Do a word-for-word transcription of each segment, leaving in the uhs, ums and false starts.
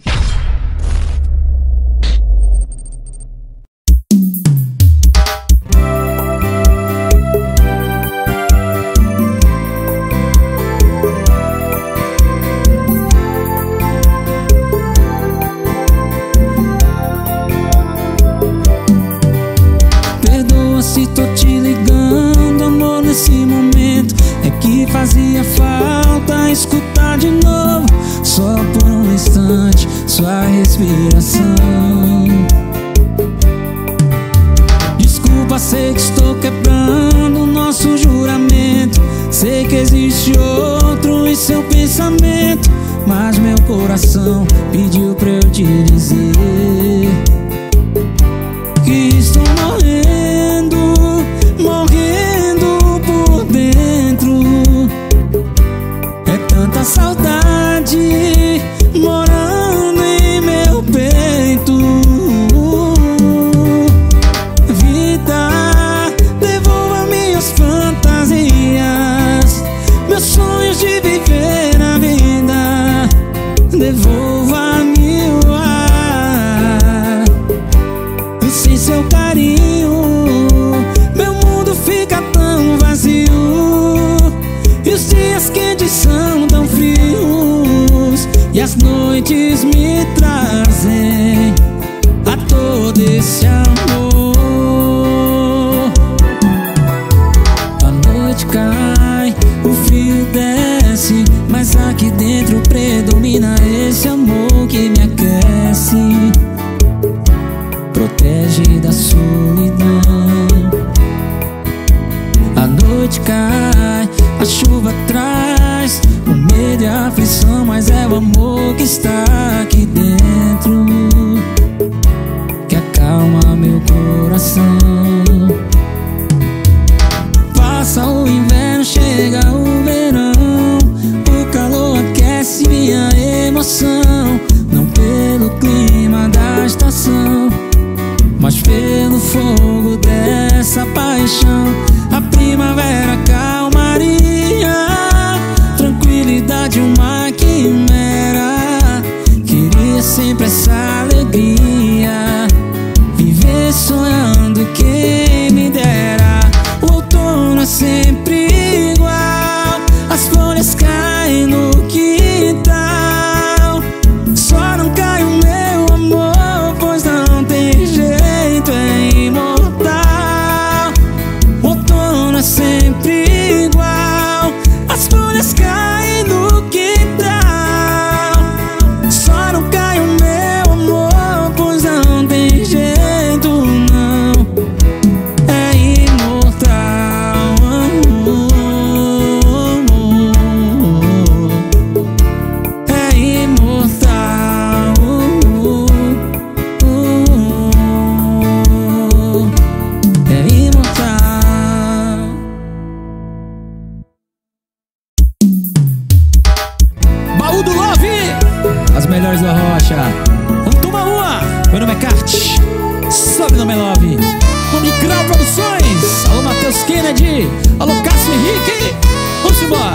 Se tô te ligando, amor, nesse momento é que fazia falta escutar de novo, só por um instante, sua respiração. Desculpa, sei que estou quebrando o nosso juramento. Sei que existe outro em seu pensamento, mas meu coração pediu pra eu te dizer que estou morrendo, morrendo por dentro. É tanta saudade morando em meu peito. Vida, devolva minhas fantasias, meus sonhos de viver a vida. Devolva-me o ar. Sem seu carinho, meu mundo fica tão vazio, e os dias quentes são tão frios, e as noites me trazem a todo esse amor. A noite cai, o frio desce, mas aqui dentro predomina esse amor que me aquece, protege da solidão. A noite cai, a chuva traz o medo e a aflição, mas é o amor que está aqui dentro que acalma meu coração. Passa o inverno, chega o verão, o calor aquece minha emoção, não pelo clima da estação, mas pelo fogo dessa paixão. A primavera, calmaria, tranquilidade, uma quimera. Queria sempre essa alegria, viver sonhando, quem me dera. O outono é sempre igual, as folhas caem no quintal. Só não cai o meu amor, pois não tem jeito, é imortal. O outono é sempre igual, as folhas caem no quintal. Só não cai o meu amor, pois não tem jeito, não, é imortal. É imortal. É imortal. Baú do Love, as melhores da rocha. Vamos tomar uma. Meu nome é Kart, sobrenome é Love. Nome de Grau Produções. Alô Matheus Kennedy, alô Cássio Henrique. Vamos embora.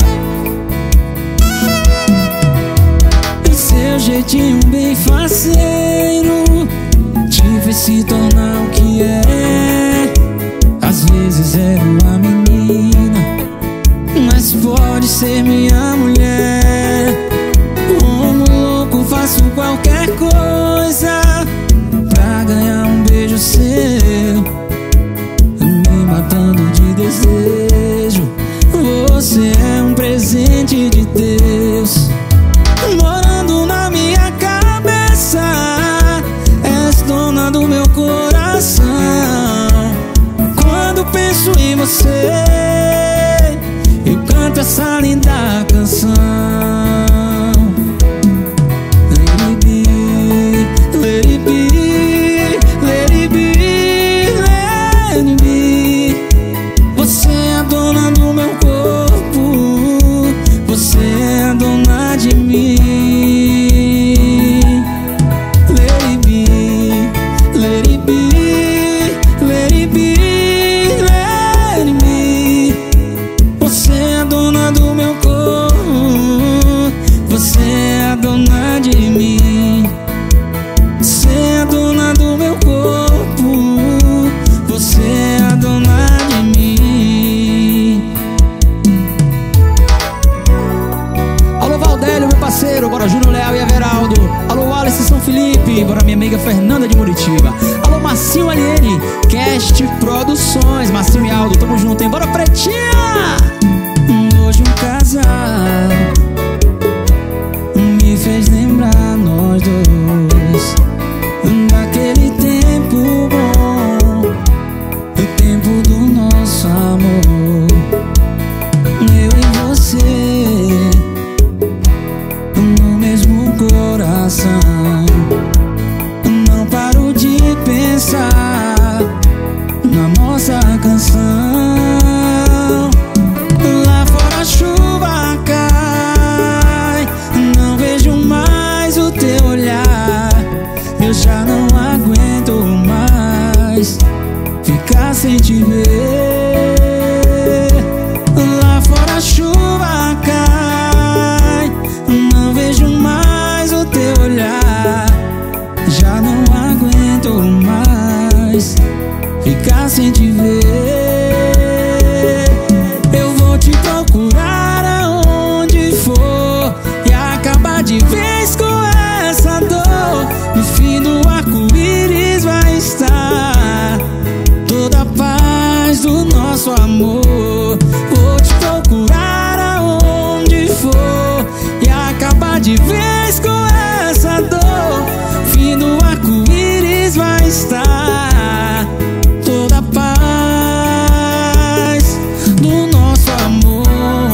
Seu jeitinho bem faceiro te fez se tornar o que é. Às vezes era uma menina, mas pode ser minha mulher. Como louco faço qualquer coisa pra ganhar um beijo seu, me matando de desejo. Você é um presente de Deus, morando na minha cabeça. És dona do meu coração. Quando penso em você, eu canto essa linda canção. Baby, Geraldo. Alô, Alice São Felipe. Bora, minha amiga Fernanda de Muritiba. Alô, Marcinho Aliene, Cast Produções. Marcinho e Aldo, tamo junto, hein? Bora, Pretinha! Hoje um casal me fez lembrar nós dois, daquele tempo bom, o tempo do nosso amor. Eu e você no mesmo coração. Não paro de pensar na nossa canção. Lá fora a chuva cai, não vejo mais o teu olhar. Eu já não aguento mais ficar sem te ver. Lá fora a chuva cai, não vejo mais o teu olhar. Já não aguento mais ficar sem te ver. Eu vou te procurar aonde for e acabar de vez com essa dor. No fim do arco-íris vai estar toda a paz do nosso amor. Vou te procurar aonde for e acabar de vez com essa dor. Fim do arco-íris vai estar toda a paz do nosso amor.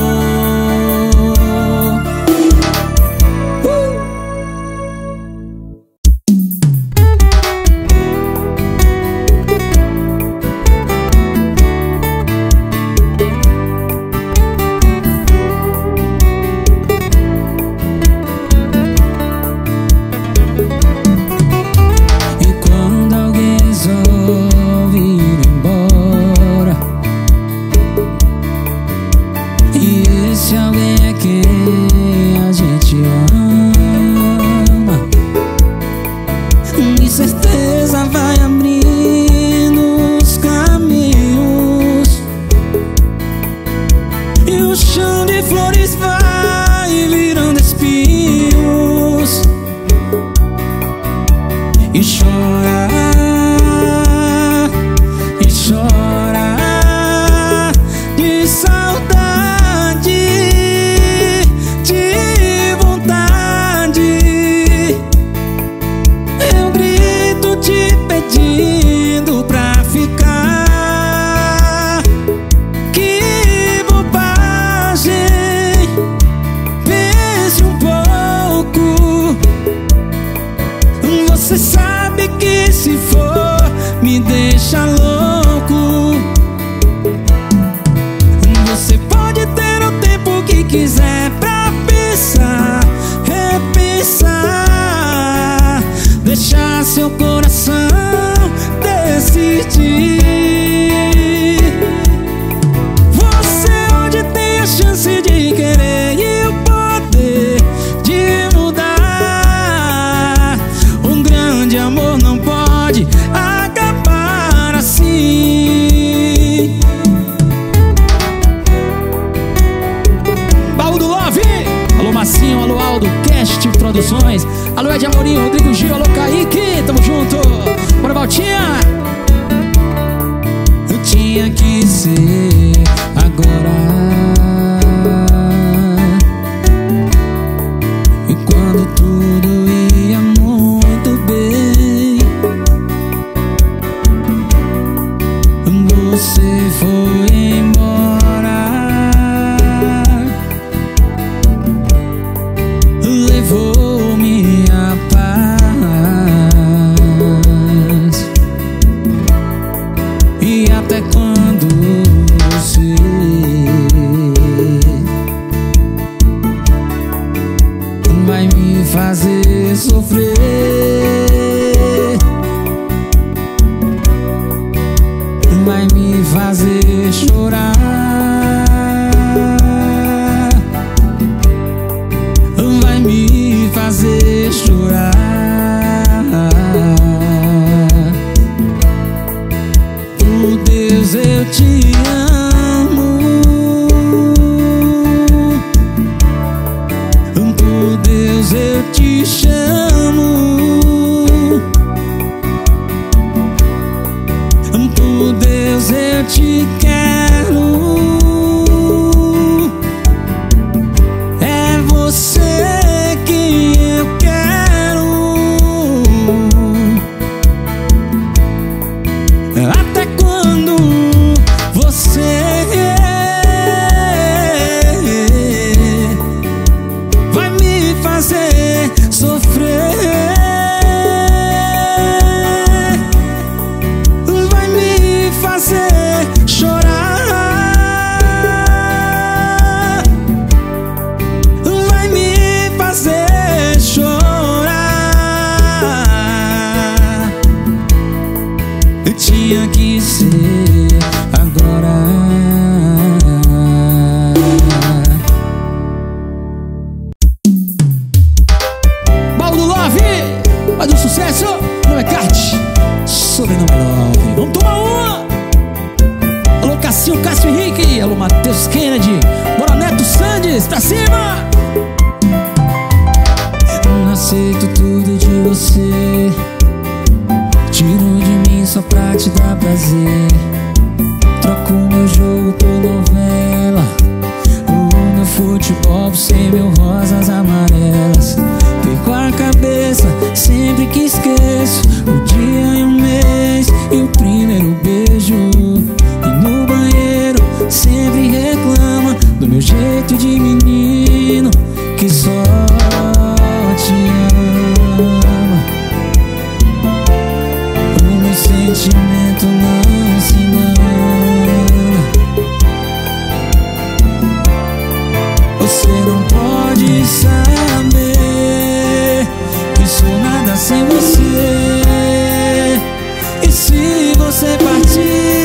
Você sabe que se for me deixa louco. Você pode ter o tempo que quiser pra pensar, repensar, deixar seu coração decidir. Você hoje tem a chance de querer e o poder de mudar. Um grande amor não pode acabar assim. Baú do Love. Alô, Massinho, alô, Aldo, Cast Produções. Alô, Ed Amorinho, Rodrigo Gil, alô, Kaique, tamo junto. Bora, Valtinha. Eu tinha que ser agora. E quando tudo ia muito bem, você foi embora. Levou minha paz. E até quando você tinha que ser agora. Baldo Love, faz um sucesso. Nome é Kart, sobrenome é Love. Vamos tomar uma. Alô Cassinho, Cássio Henrique. Alô Matheus Kennedy. Bora Neto Sandes, pra cima. Não aceito tudo de você, tiro de mim só pra te dar prazer. Troco meu jogo por novela, o meu futebol por ser meu rosas amarelas. Perco a cabeça sempre que esqueço o dia e o mês e o primeiro beijo. E no banheiro sempre reclama do meu jeito de menino que só te ama. O meu sentimento não se engana. Você não pode saber que sou nada sem você. E se você partir,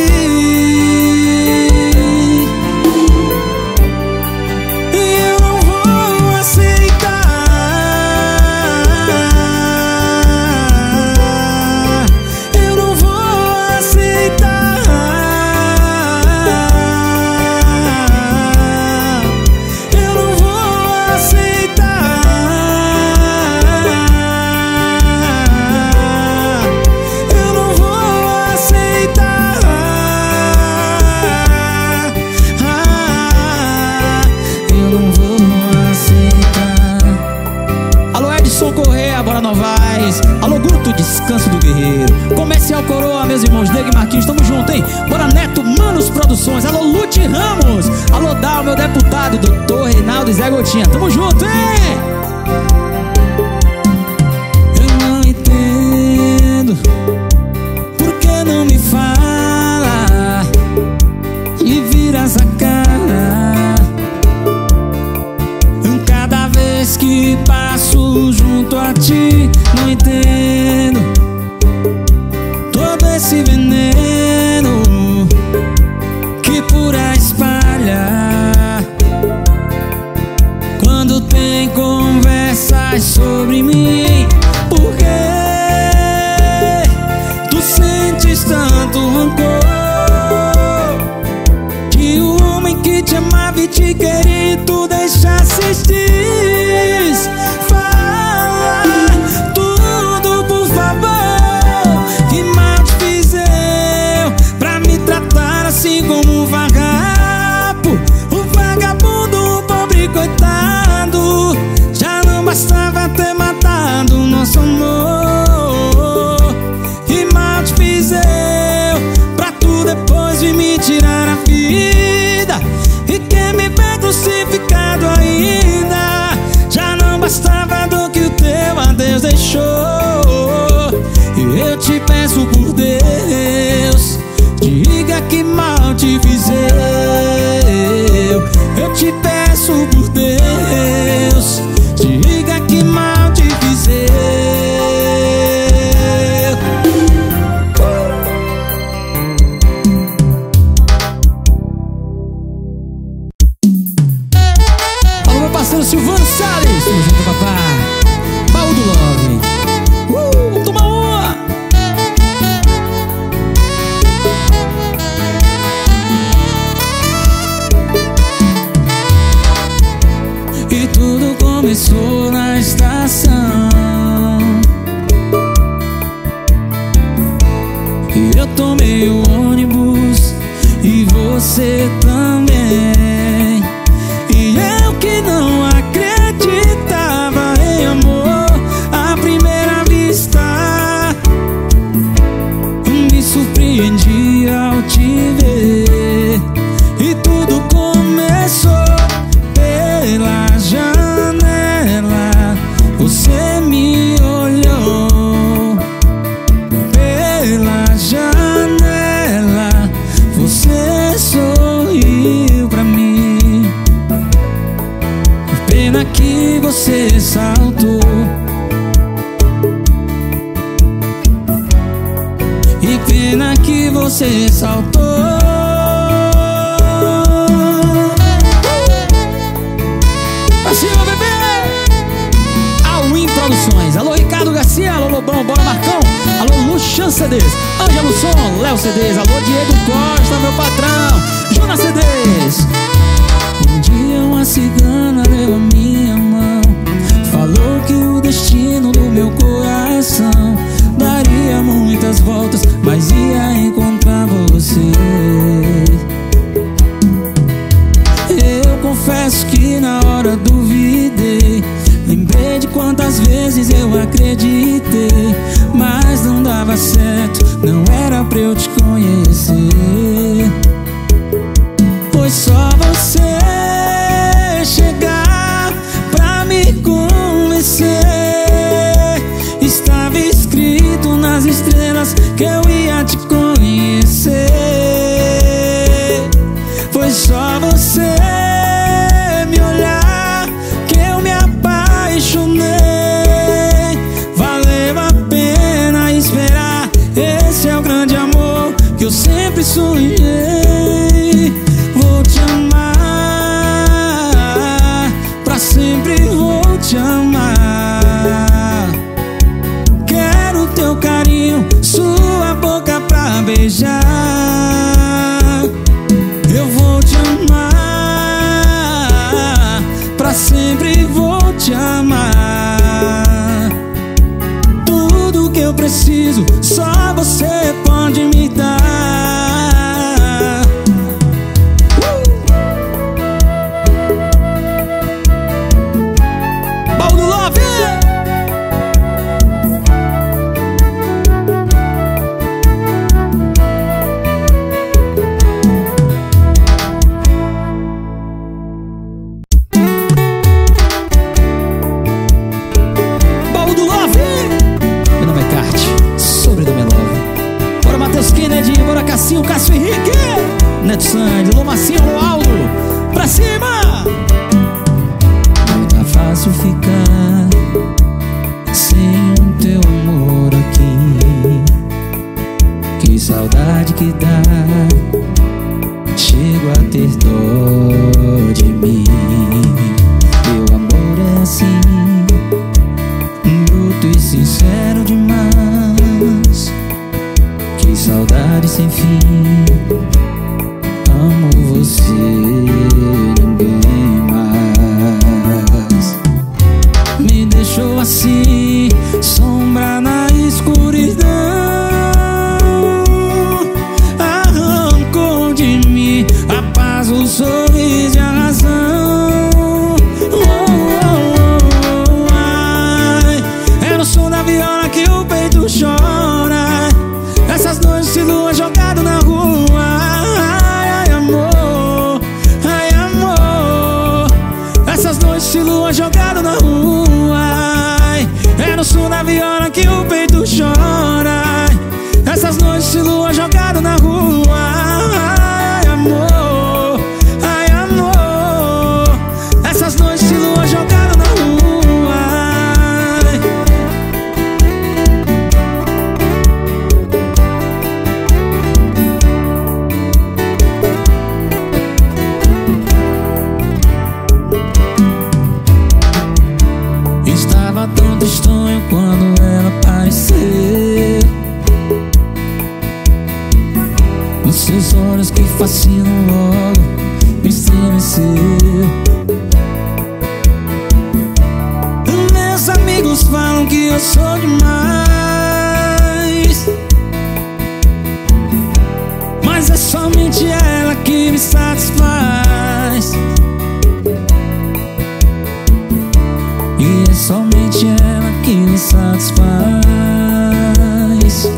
alô Guto, descanso do guerreiro. Comercial Coroa, meus irmãos Diego e Marquinhos, tamo junto, hein? Bora Neto, Manos Produções. Alô Lute Ramos. Alô Dal, meu deputado, doutor Reinaldo e Zé Gotinha, tamo junto, hein? Eu não entendo por que não me fala e vira essa cara cada vez que passo junto a ti. Não entendo todo esse veneno que por aí espalha quando tem conversas sobre mim. Por que tu sentes tanto rancor que o homem que te amava e te queria tu deixa assistir? Assim como um vagabundo, um vagabundo, um pobre coitado. Já não bastava ter matado nosso amor. Que mal te fiz eu, pra tu depois vir me tirar a vida e quer me ver crucificado ainda. Já não bastava do que o teu adeus deixou. E eu te peço por Deus, diga que mal te fiz eu. Eu te peço por Deus, diga que mal te fiz eu. Alô meu parceiro Silvano Salles, tamo junto papai. Baldo Love, uh, vamos tomar uma. E tudo começou na estação e eu tomei o ônibus e você também. E eu que não acreditava em amor à primeira vista, me surpreendi ao te ver. E tudo começou pela janela, você me olhou. Pela janela, você sorriu pra mim. Pena que você saltou, e pena que você saltou. Pra cima, bebê! Alwin Produções. Alô, Ricardo Garcia. Alô, Lobão. Bora, Marcão. Alô, Luxan C Ds. Ângelo Som. Léo C Ds. Alô, Diego Costa, meu patrão. Juna C Ds. Um dia uma cigana deu a minha mão, falou que o destino do meu coração daria muitas voltas, mas ia encontrar você. Eu confesso que na hora duvidei, lembrei de quantas vezes eu acreditei, mas não dava certo, não era pra eu te conhecer. Foi só você chegar pra me convencer. Estava escrito nas estrelas que eu ia te conhecer. Foi só você me olhar que eu me apaixonei. Valeu a pena esperar. Esse é o grande amor que eu sempre sonhei. Vou te amar, pra sempre vou te amar. Quero teu carinho, sua boca pra beijar. Eu vou te amar, pra sempre vou te amar. Tudo que eu preciso, só você pode me dar. Cassinho, Cássio Henrique, Neto Sandy, Lomacinho, Aldo, pra cima! Não tá fácil ficar sem o teu amor aqui. Que saudade que dá, chego a ter dó de mim. Teu amor é assim, bruto e sincero demais. Que saudade sem fim, amo você, ninguém mais. Me deixou assim, sombra na escuridão. Arrancou de mim a paz, o sorriso e a razão. Oh, oh, oh, ai. É no som da viola que o peito chora. Essas noites de lua jogado na rua. Ai, ai, amor, ai, amor. Essas noites de lua jogado na rua. Ai, é no som da viola que o peito chora. Essas noites de lua jogado na rua. Ai, amor, ai, amor. Essas noites de lua jogado na rua. Estava tão tristonho quando ela apareceu. Os seus olhos que fascinam logo me estremeceu. Meus amigos falam que eu sou demais, mas é somente ela que me satisfaz. E é somente ela que me satisfaz.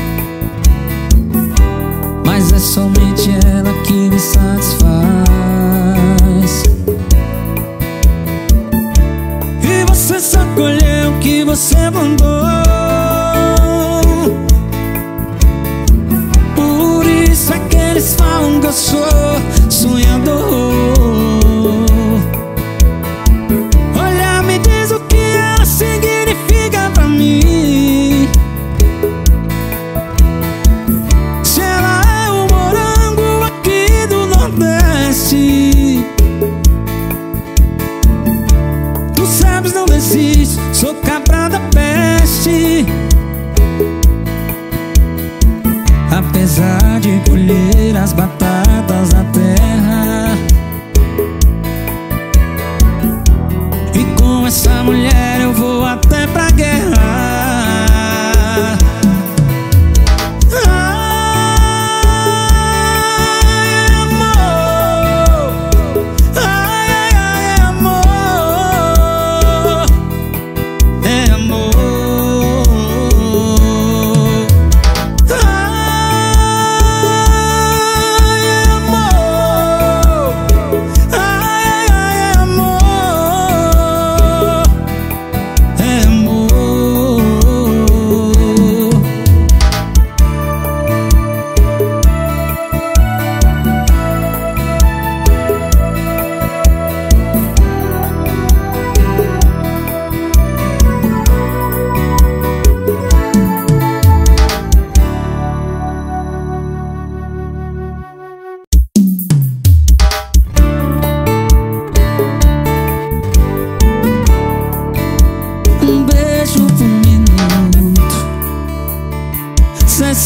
Mas é somente ela que me satisfaz. E você só colheu o que você plantou. Por isso é que eles falam que eu sou sonhador. Olha, me diz o que ela significa pra mim. Se ela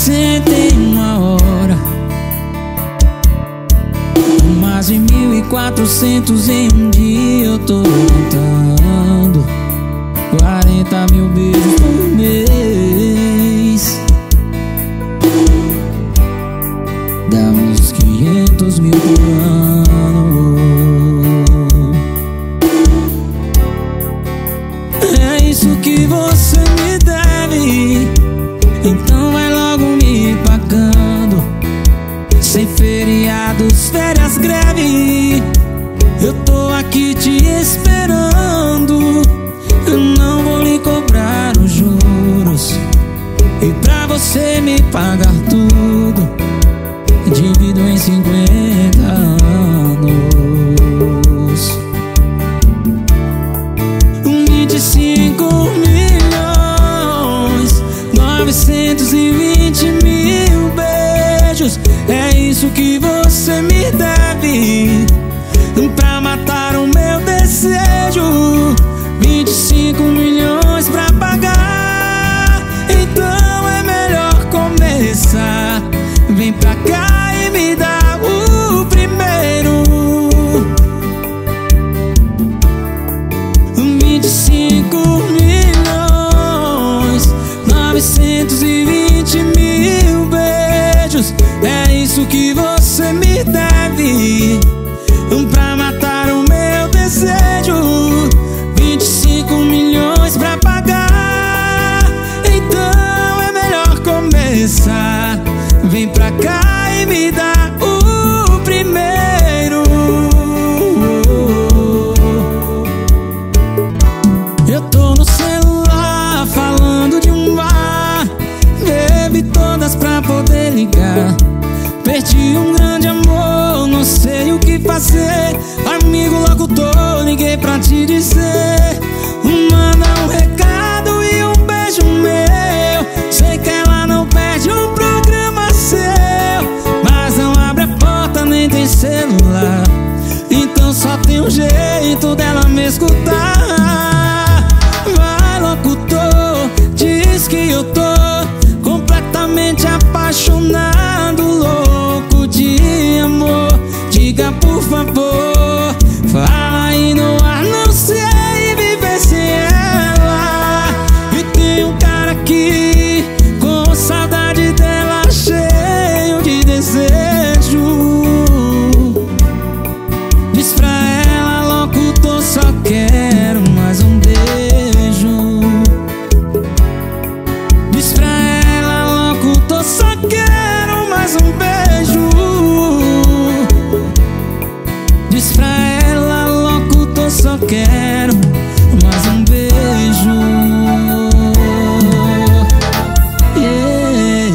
sessenta e uma horas, mais de mil e quatrocentos em um dia eu tô contando. Quarenta mil beijos por mês, dá uns quinhentos mil por ano. É isso que você me deve, então vai logo me pagando. Sem feriados, férias, greve, eu tô aqui te esperando. Eu não vou lhe cobrar os juros, e pra você me pagar tudo, divido em cinquenta anos. Vinte e cinco milhões novecentos e vinte mil beijos, é isso que você me deve, pra matar o meu desejo. Vinte e cinco milhões pra pagar, então é melhor começar. Vem pra cá e me dá o primeiro. Vinte e cinco milhões novecentos e vinte mil beijos, é isso que você me deve, pra matar o meu desejo. Vinte e cinco milhões pra pagar, então é melhor começar. Vem pra cá e me dá o primeiro. Eu tô no celular falando de um bar, bebi todas pra poder ligar. Perdi um grande amor, não sei o que fazer. Amigo locutor, liguei pra te dizer, manda um recado e um beijo meu. Sei que ela não perde um programa seu, mas não abre a porta nem tem celular, então só tem um jeito dela me escutar. Vai locutor, diz que eu tô completamente apaixonado, louco de amor. Diga por favor, fala aí no ar, não sei viver sem ela. E tem um cara aqui com saudade dela, cheio de desejo. Diz pra ela, locutor, só quero mais um beijo. Diz pra ela, locutor, só quero mais um beijo. Diz pra ela, locutor, só quero mais um beijo. Yeah.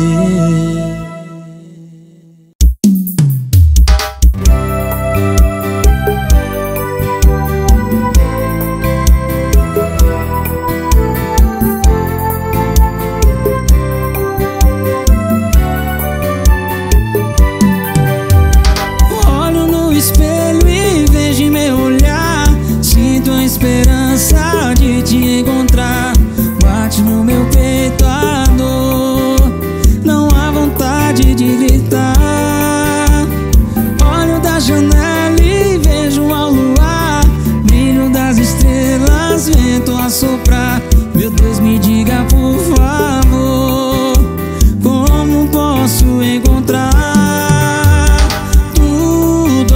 Olho no espelho e vejo meu olhar, sinto a esperança de te encontrar. Bate no meu peito a dor, não há vontade de gritar. Olho da janela e vejo ao luar, brilho das estrelas, vento a soprar. Meu Deus, me diga por favor, como posso encontrar tudo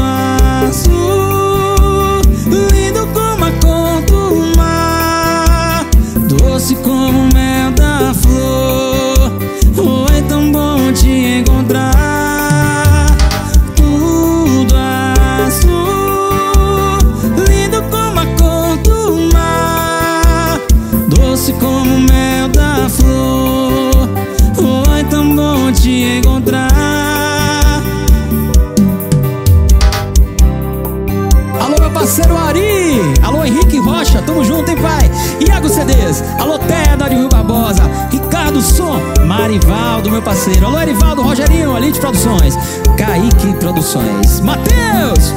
azul, lindo como a cor do mar, doce como o mel da flor. Foi tão bom te encontrar. Tudo azul, lindo como a cor do mar, doce como o mel da flor. Foi tão bom te encontrar. Alô, meu parceiro Ari, alô Henrique Rocha, tamo junto, hein, pai? Iago C Ds, alô Teda de Rio Barbosa, Ricardo Som, Marivaldo, meu parceiro. Alô Erivaldo, Rogerinho, Elite Produções, Kaique Produções, Matheus.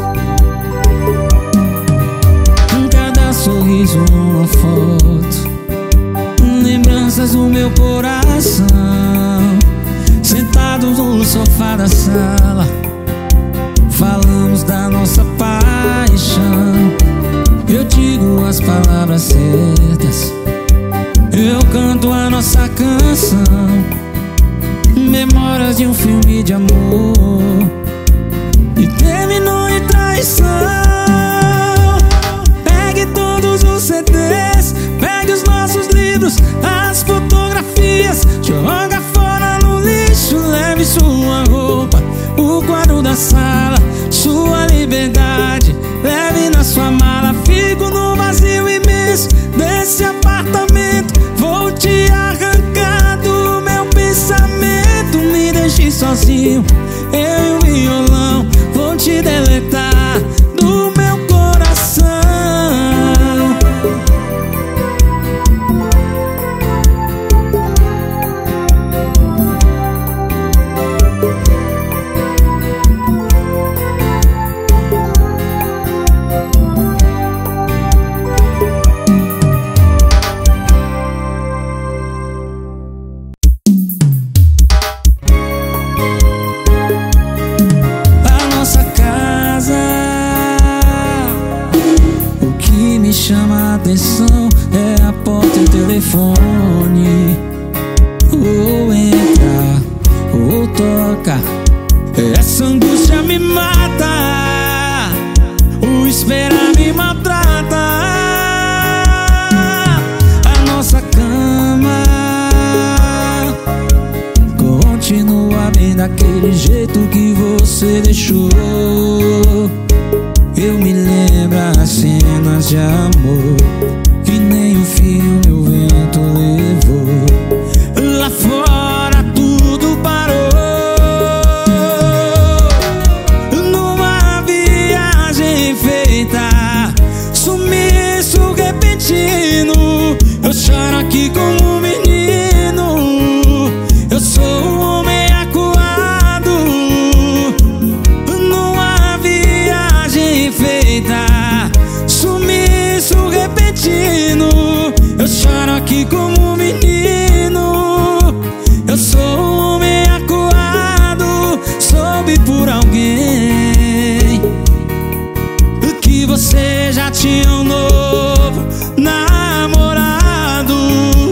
Cada sorriso uma foto, lembranças no meu coração. sentados no sofá da sala, falamos da nossa paixão. Eu digo as palavras certas, eu canto a nossa canção. Memórias de um filme de amor e terminou em traição. Pegue todos os C Ds, pegue os nossos livros, as fotografias, joga fora no lixo. Leve sua roupa, o quadro da sala, sua liberdade, leve na sua mala. Fico no vazio imenso desse apartamento, vou te arrancar do meu pensamento. Me deixe sozinho, eu e o violão, vou te deletar do meu coração. Chama a atenção é a porta e o telefone. Ou entra, ou toca, essa angústia me mata, o esperar me maltrata. A nossa cama continua bem daquele jeito que você deixou. Eu me lembro as cenas de amor que nem o filme o vento levou. Lá fora tudo parou, numa viagem feita, sumiço repentino. Eu choro aqui como um menino, eu sou um homem acuado, numa viagem feita, sumiço repentino. Eu choro aqui como um menino, eu sou um homem acuado. Soube por alguém que você já tinha um novo namorado.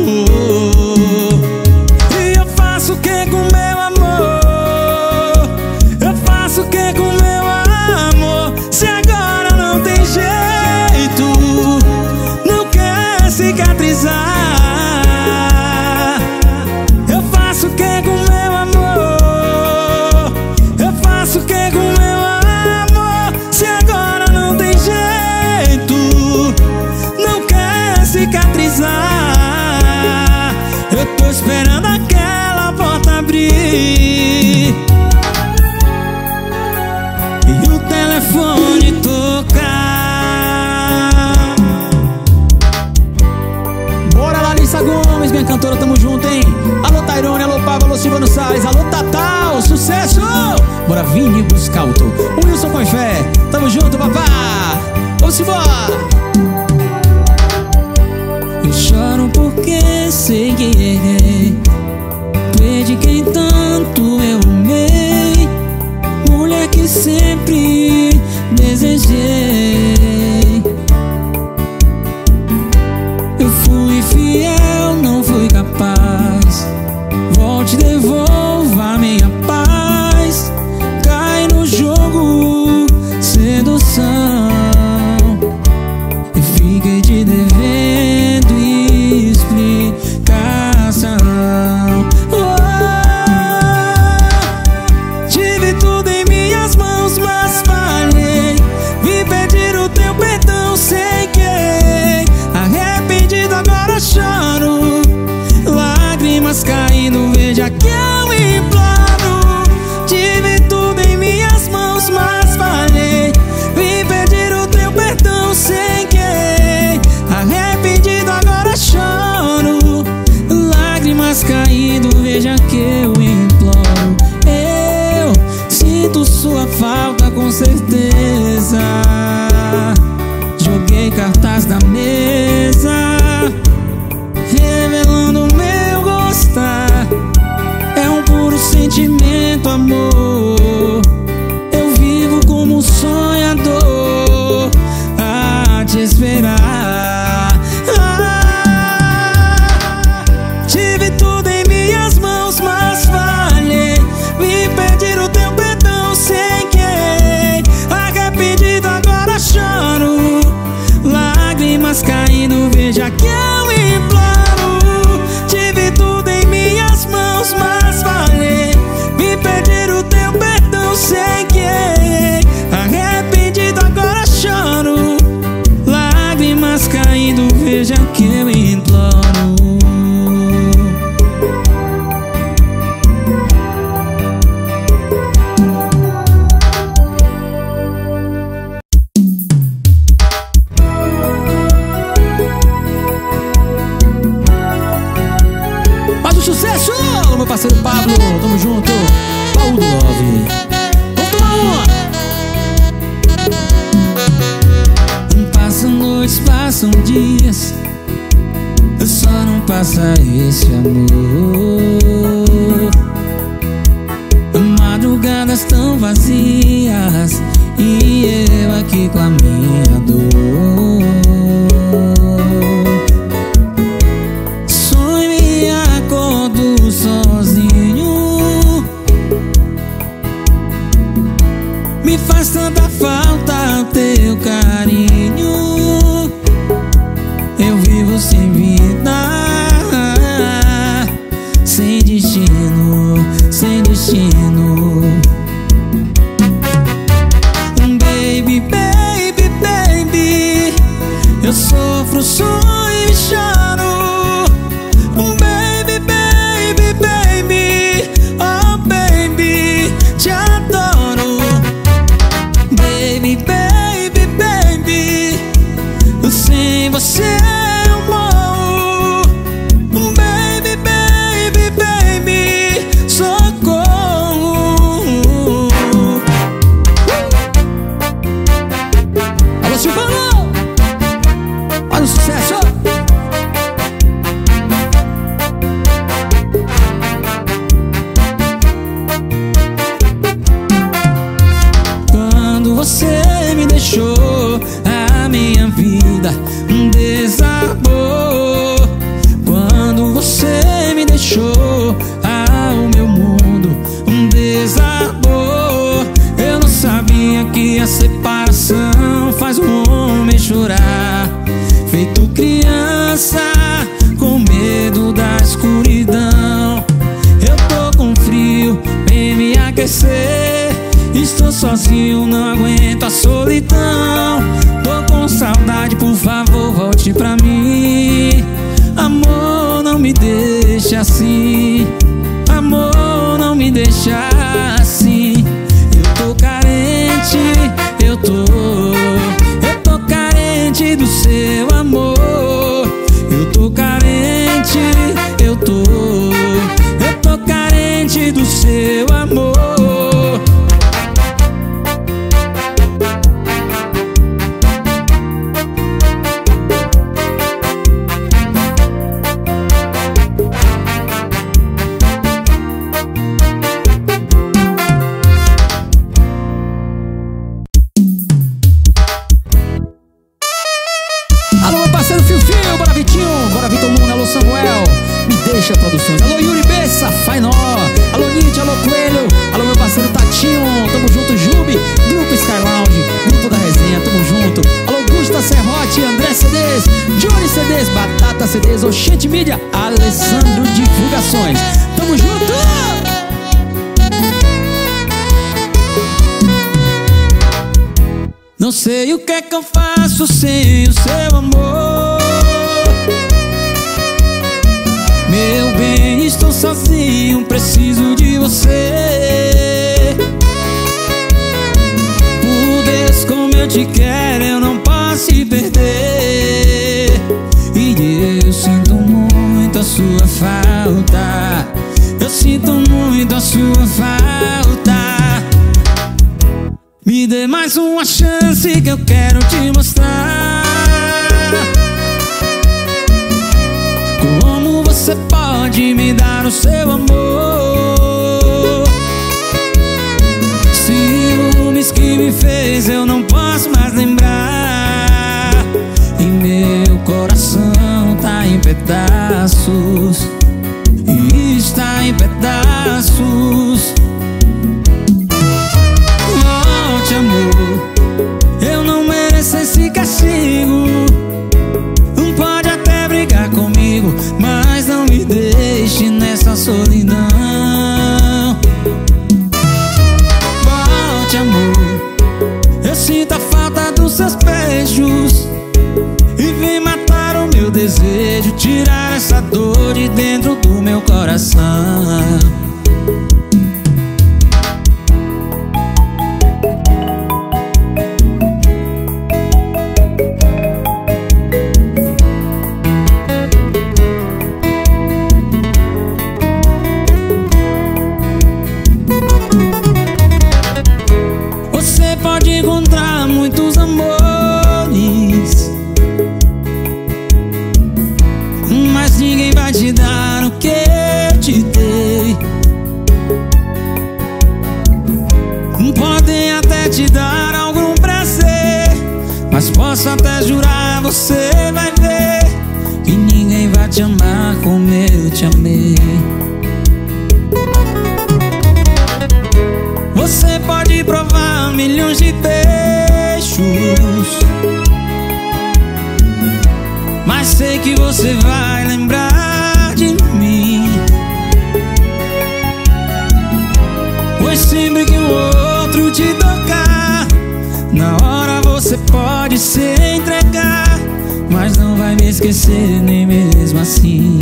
E eu faço o que com meu amor? Eu faço o que com meu amor? Se agora não tem jeito, não quer cicatrizar. Eu faço o que com meu amor? Eu faço o que com meu amor? Se agora não tem jeito, não quer cicatrizar. Eu tô esperando aquela porta abrir e o telefone tocar. Bora, Larissa Gomes, minha cantora, tamo junto, hein? Alô, Tairone, alô, Pablo, alô, Silvano Salles, alô, Tatal, sucesso! Bora, Vini Buscalto, o Wilson com fé, tamo junto, papá! Vamos embora! Eu choro porque sei que errei, perdi quem tanto eu amei, mulher que sempre desejei. Eu fui fiel, não fui capaz, volte, devolva minha paz. Cai no jogo, sedução, eu fiquei te devendo explicação. Oh, tive tudo em minhas mãos, mas falhei. Vim pedir o teu perdão sem querer. Arrependido agora choro, lágrimas caindo, veja que eu imploro. Tive tudo em minhas mãos, mas falhei. Vim pedir o teu perdão sem querer. Arrependido agora choro, lágrimas caindo, veja que eu imploro. Eu sinto sua falta com certeza. Joguei cartaz da mesa, revelando meu gostar. É um puro sentimento sucesso! Alô, meu parceiro Pablo, tamo junto. Paulo do Love. Vamos tomar uma. Passam noites, passam dias, só não passa esse amor. Madrugadas tão vazias e eu aqui com a minha dor. Sonho e acordo sozinho. Me faz tanta falta o teu carinho. Eu vivo sem vida, sem destino, sem destino. Baby, baby, baby, eu sofro, sonho e choro. Baby, baby, baby, oh baby, te adoro. Baby, baby, baby, sem você eu morro. Baby, baby, baby, socorro. Alô, Silvano, olha o sucesso. Quando você me deixou, a minha vida desabou. Quando você me deixou, ah, o meu mundo desabou. Eu não sabia que a separação faz um homem chorar, feito criança com medo da escuridão. Eu tô com frio, vem me aquecer. Estou sozinho, não aguento a solidão. Tô com saudade, por favor, volte pra mim. Amor, não me deixa assim. Amor, não me deixa assim. Eu tô carente, eu tô Eu tô carente do seu amor. Eu tô carente, eu tô Eu tô carente do seu amor. Deixa Produções. Alô, Yuri Bessa, Fainó. Alô, Nietzsche, alô, Coelho. Alô, meu parceiro Tatinho. Tamo junto, Jubi. Grupo Sky Lounge, Grupo da Resenha, tamo junto. Alô, Gusta Serrote, André C Ds, Johnny C Ds, Batata C Ds, Oxente Mídia, Alessandro Divulgações. Tamo junto! Não sei o que é que eu faço sem o seu amor. Meu bem, estou sozinho, preciso de você. Por Deus, como eu te quero, eu não posso te perder. E eu sinto muito a sua falta. Eu sinto muito a sua falta. Me dê mais uma chance que eu quero te mostrar como você pode me dar o seu amor. Ciúmes que me fez eu não posso mais lembrar. E meu coração tá em pedaços, e está em pedaços. Volte, amor, eu não mereço esse castigo. Pode até brigar comigo, mas não me deixe nessa solidão. Volte, amor, eu sinto a falta dos seus beijos. E vem matar o meu desejo, tirar essa dor de dentro do meu coração. te dar algum prazer, mas posso até jurar, você vai ver que ninguém vai te amar como eu te amei. Você pode provar milhões de beijos, mas sei que você vai lembrar de mim, pois sempre que o outro te tocar, na hora você pode se entregar, mas não vai me esquecer nem mesmo assim.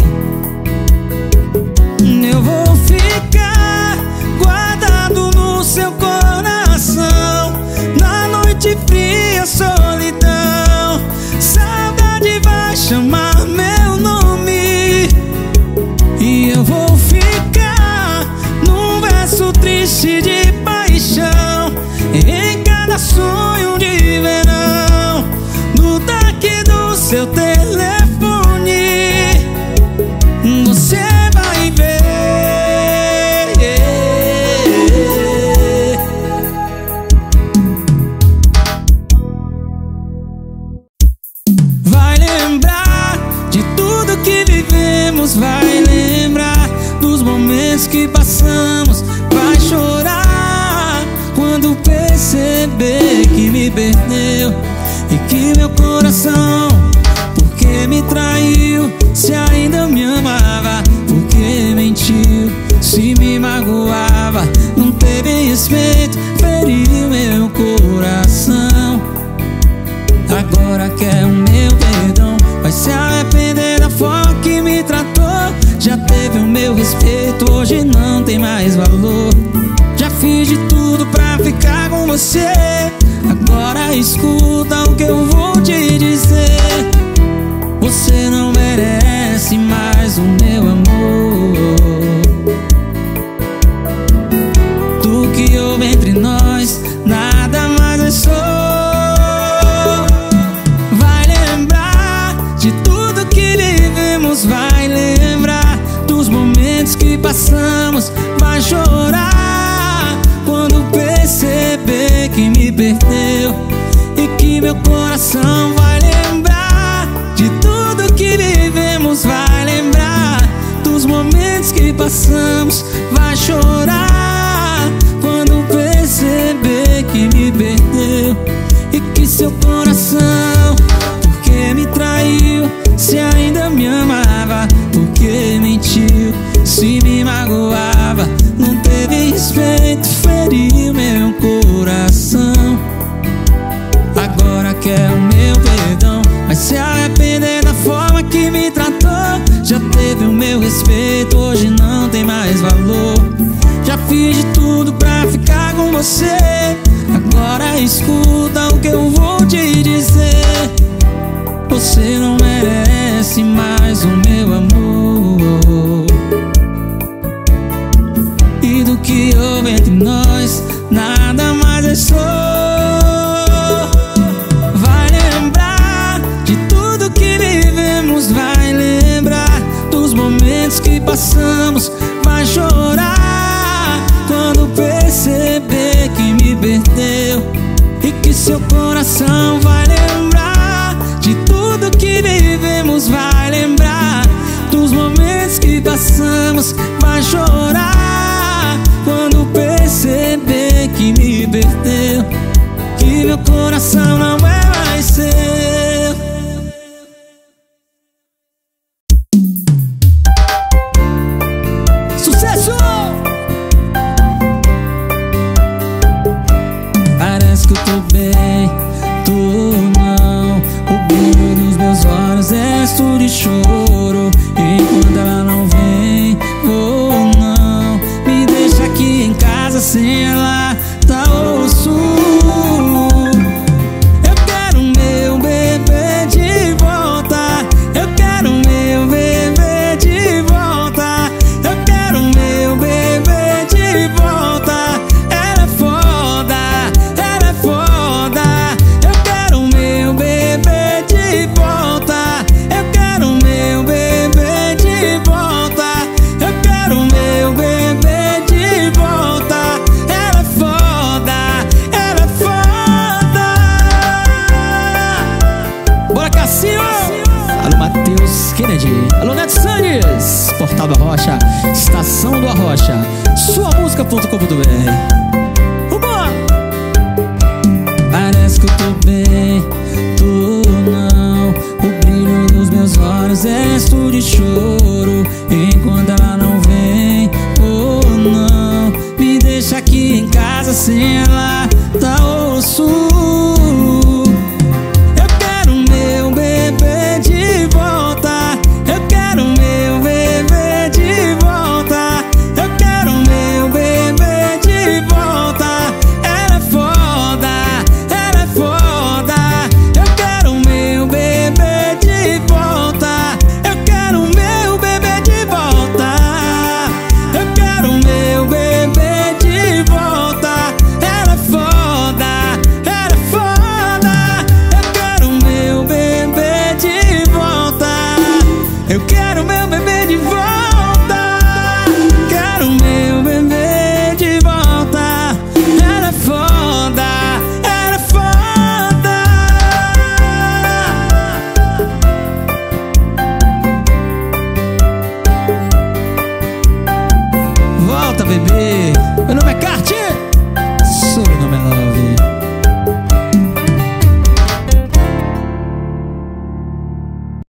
Eu vou ficar guardado no seu coração, na noite fria, solidão. Saudade vai chamar meu nome, e eu vou ficar num verso triste de paixão, em cada sonho de verão, no toque do seu telefone. Você vai ver, vai lembrar de tudo que vivemos, vai lembrar dos momentos que passamos, vai chorar quando perceber que me perdeu e que meu coração, porque me traiu, se ainda me amava, porque mentiu, se me magoava, não teve respeito, feriu meu coração. Agora quer o meu perdão, vai se arrepender da forma que me tratou. Já teve o meu respeito, hoje não tem mais valor. Já fiz de tudo pra ficar com você, agora escuta o que eu vou te dizer. Você não merece mais o meu amor. Do que houve entre nós, nada mais é só. Vai lembrar de tudo que vivemos, vai lembrar dos momentos que passamos, vai chorar quando perceber que me perdeu e que meu coração vai lembrar de tudo que vivemos, vai lembrar dos momentos que passamos, vai chorar quando perceber que me perdeu e que seu coração, porque me traiu, se ainda me amava, porque mentiu, se me magoava, não teve respeito, feriu meu coração. Agora quer o meu perdão, vai se arrepender da forma que me tratou. Já teve o meu respeito, hoje não tem mais valor. Já fiz de tudo pra ficar com você, agora escuta o que eu vou te dizer. Você não merece mais o meu amor. E do que houve entre nós, nada mais é só. Vai lembrar de tudo que vivemos, vai lembrar dos momentos que passamos, vai chorar quando perceber que me perdeu e que seu coração vai lembrar de tudo que vivemos, vai lembrar dos momentos que passamos, vai chorar quando perceber que me perdeu, que meu coração não é mais seu. Sucesso! Parece que eu tô bem, tô não. O brilho nos meus olhos é resto de choro. Enquanto ela não vem, vou não. Me deixa aqui em casa sem ela, tá osso. Eu quero meu bebê de volta, eu quero meu bebê de volta, eu quero meu bebê de volta. Ela é foda, ela é foda. Eu quero meu bebê de volta, eu quero meu bebê de volta, eu quero meu bebê de volta. Ela Rocha, sua música ponto com ponto b r. Parece que eu tô bem, tô não. O brilho dos meus olhos é resto de choro enquanto ela não vem, oh não. Me deixa aqui em casa sem ela.